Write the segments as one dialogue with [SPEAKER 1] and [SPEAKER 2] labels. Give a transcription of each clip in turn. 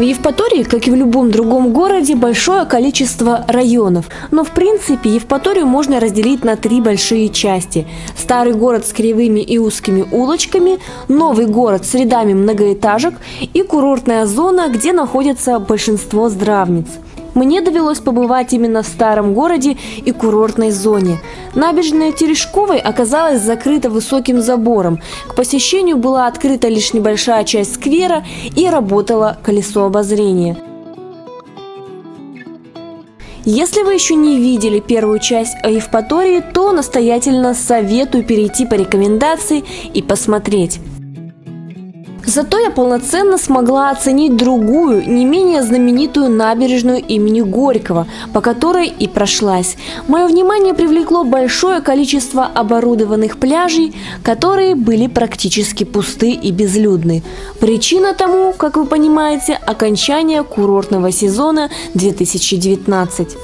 [SPEAKER 1] В Евпатории, как и в любом другом городе, большое количество районов. Но в принципе Евпаторию можно разделить на три большие части. Старый город с кривыми и узкими улочками, новый город с рядами многоэтажек и курортная зона, где находится большинство здравниц. Мне довелось побывать именно в старом городе и курортной зоне. Набережная Терешковой оказалась закрыта высоким забором. К посещению была открыта лишь небольшая часть сквера и работало колесо обозрения. Если вы еще не видели первую часть о Евпатории, то настоятельно советую перейти по рекомендации и посмотреть. Зато я полноценно смогла оценить другую, не менее знаменитую набережную имени Горького, по которой и прошлась. Мое внимание привлекло большое количество оборудованных пляжей, которые были практически пусты и безлюдны. Причина тому, как вы понимаете, окончание курортного сезона 2019.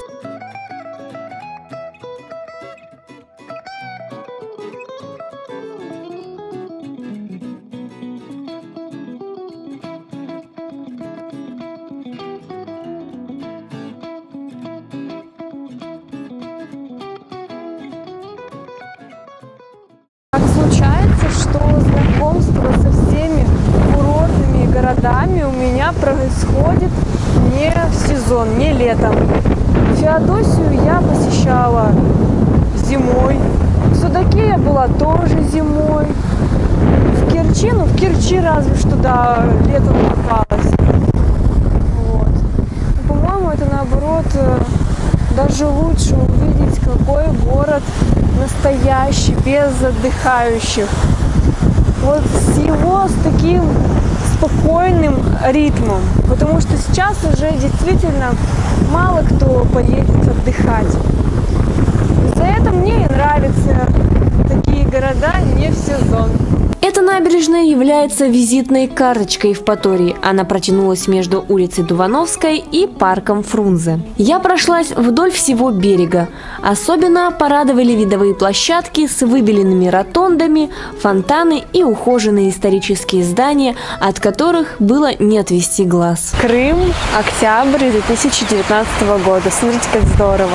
[SPEAKER 2] Так случается, что знакомство со всеми курортными городами у меня происходит не в сезон, не летом. Феодосию я посещала зимой, в Судаке я была тоже зимой, в Керчи разве что, да, летом купалась. Вот. Но, по-моему, это наоборот даже лучше увидеть, какой город настоящий, без отдыхающих. Вот с таким спокойным ритмом. Потому что сейчас уже действительно мало кто поедет отдыхать. За это мне и нравятся такие города не в сезон.
[SPEAKER 1] Эта набережная является визитной карточкой Евпатории. Она протянулась между улицей Дувановской и парком Фрунзе. Я прошлась вдоль всего берега. Особенно порадовали видовые площадки с выбеленными ротондами, фонтаны и ухоженные исторические здания, от которых было не отвести глаз.
[SPEAKER 2] Крым, октябрь 2019 года. Смотрите, как здорово.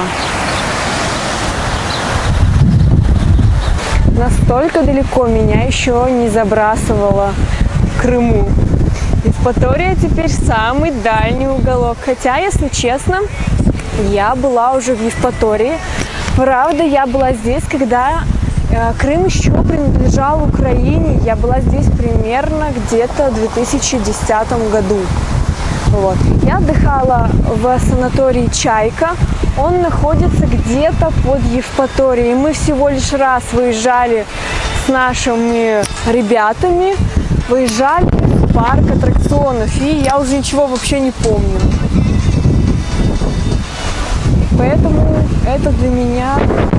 [SPEAKER 2] Настолько далеко меня еще не забрасывало в Крыму. Евпатория теперь самый дальний уголок. Хотя, если честно, я была уже в Евпатории. Правда, я была здесь, когда Крым еще принадлежал Украине. Я была здесь примерно где-то в 2010 году. Вот. Я отдыхала в санатории «Чайка». Он находится где-то под Евпаторией. Мы всего лишь раз выезжали с нашими ребятами, выезжали в парк аттракционов, и я уже ничего вообще не помню. Поэтому это для меня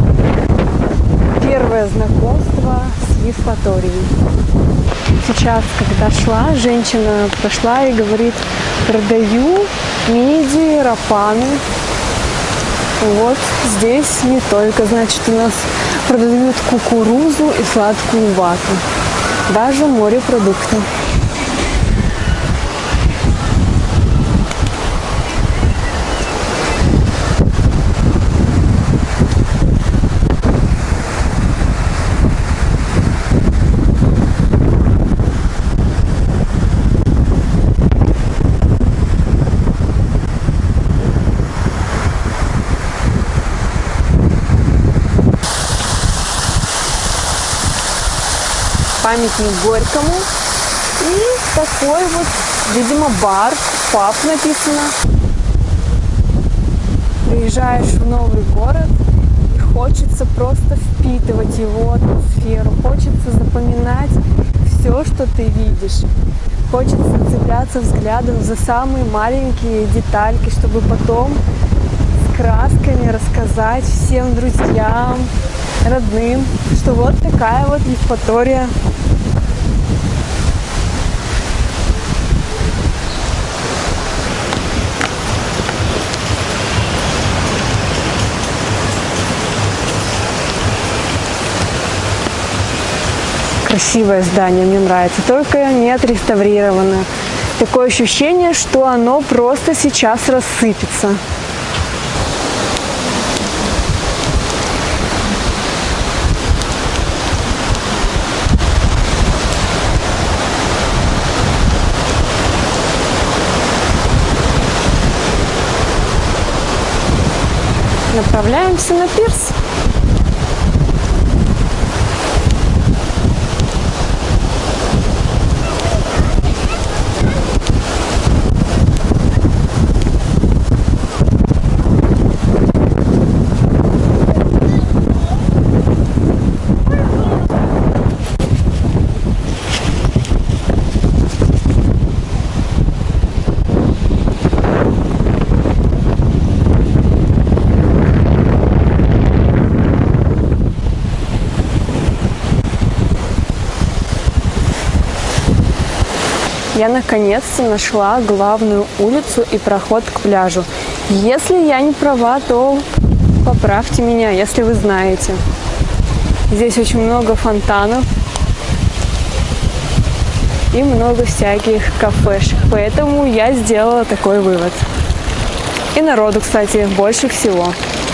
[SPEAKER 2] первое знакомство с Евпаторией. Сейчас, когда шла, женщина пошла и говорит: продаю мидии, рапаны. Вот здесь не только, значит, у нас продают кукурузу и сладкую вату, даже морепродукты. Памятник Горькому и такой вот, видимо, бар, паб написано. Приезжаешь в новый город и хочется просто впитывать его атмосферу, хочется запоминать все, что ты видишь, хочется цепляться взглядом за самые маленькие детальки, чтобы потом с красками рассказать всем друзьям, родным, что вот такая вот Евпатория. Красивое здание, мне нравится, только не отреставрировано. Такое ощущение, что оно просто сейчас рассыпется. Направляемся на пирс. Я наконец-то нашла главную улицу и проход к пляжу. Если я не права, то поправьте меня, если вы знаете. Здесь очень много фонтанов и много всяких кафешек, поэтому я сделала такой вывод. И народу, кстати, больше всего.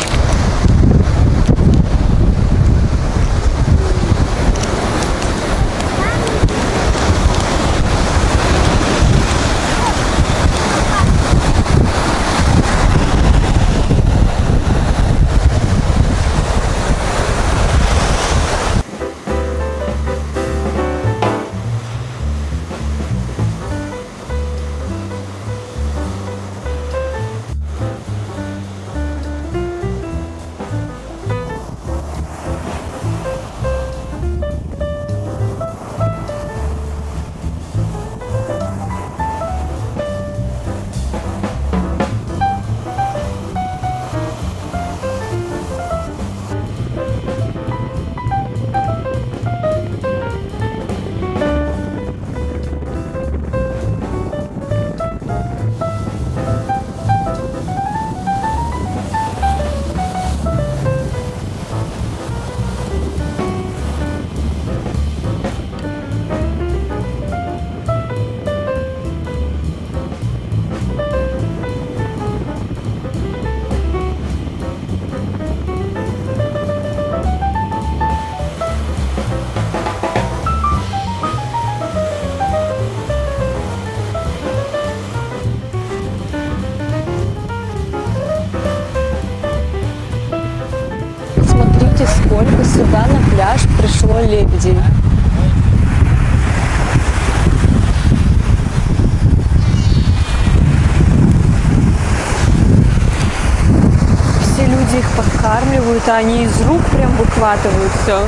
[SPEAKER 2] Сколько сюда на пляж пришло лебедей. Все люди их подкармливают, а они из рук прям выхватывают все.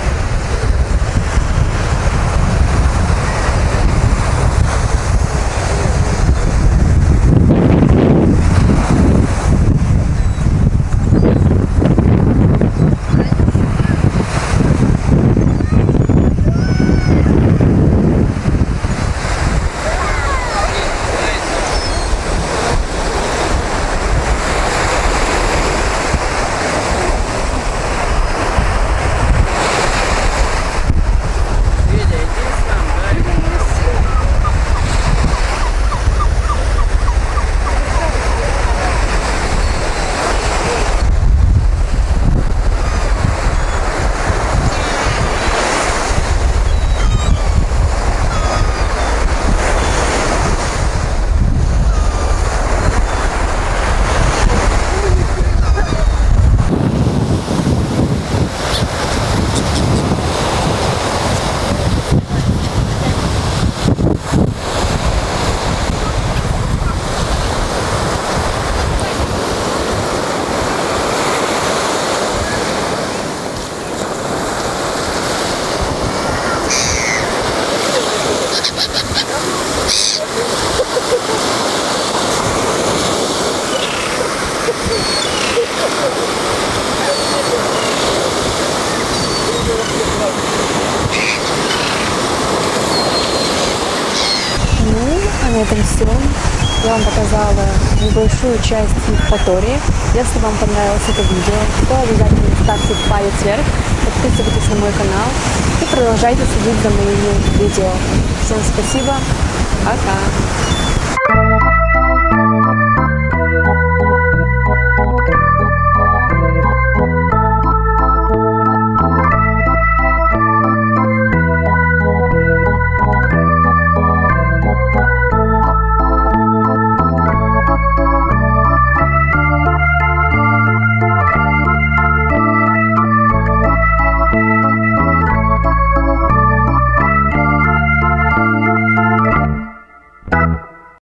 [SPEAKER 2] На этом все. Я вам показала небольшую часть Евпатории. Если вам понравилось это видео, то обязательно ставьте палец вверх, подписывайтесь на мой канал и продолжайте следить за моими видео. Всем спасибо! Пока.